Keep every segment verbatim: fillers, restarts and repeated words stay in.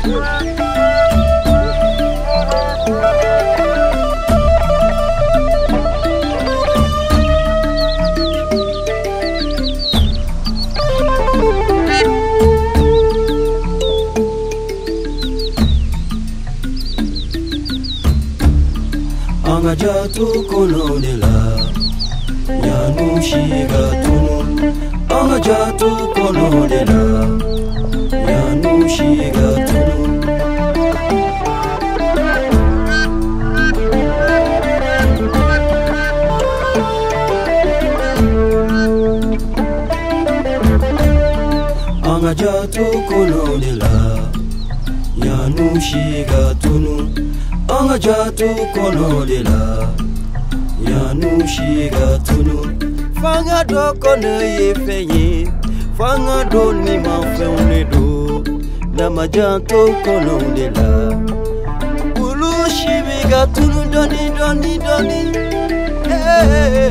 Angajatu kono de la Yanu Shika tunu Angajatu kono de la Yanu Shika tunu Angajatu kono de la Yanu Shika tunu Angajatu kono de la Yanu Shika tunu Fanga do kono ye feye Fanga do ni ma feune do Namajanto kono de la Ulu shibiga tunu doni doni doni Hey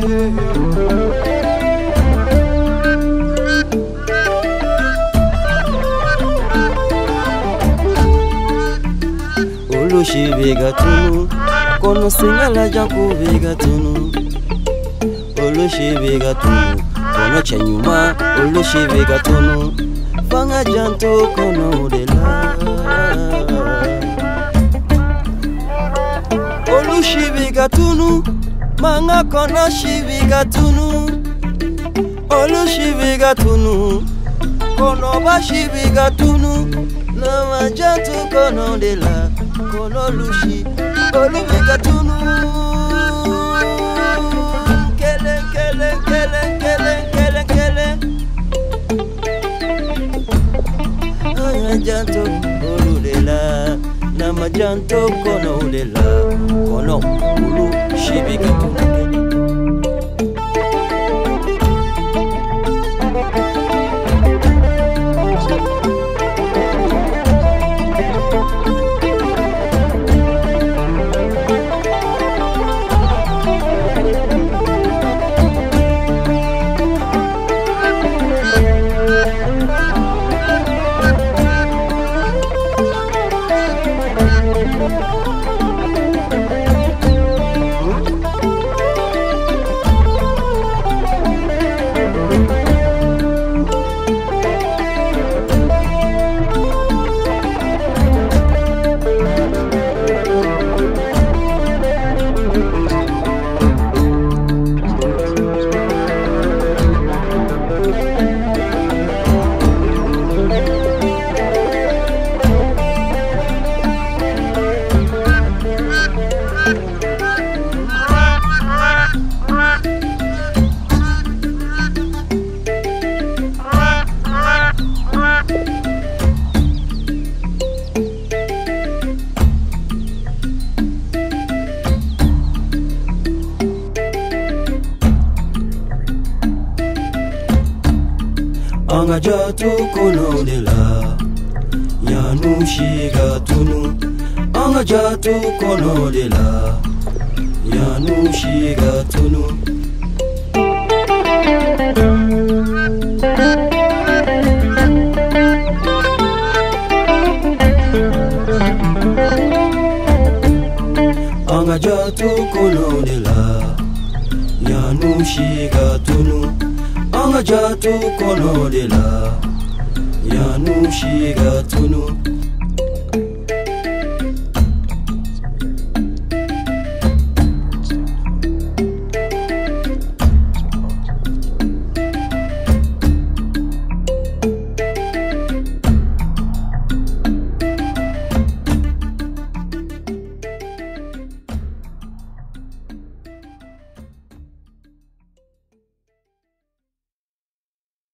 Ulu shibiga tunu Kono singala janku biga tunu Ulu shibiga tunu Kono chenyuma Ulu shibiga tunu Fanga janto kono de la Ulu shibiga tunu Manga kono shibiga tunu Ulu shibiga tunu Kono ba shibiga tunu Nama janto kono de la Kono lushi Olu biga tunu Kele kele kele kele kele kele Nama janto olu de la Nama janto kono de la Kono ulu shibiga tunu Angajatu kono de la Yanu Shika tunu Angajatu kono de la Yanu Shika tunu Angajatu kono de la Yanu Shika tunu Angajatu kono de la Yanu Shika tunu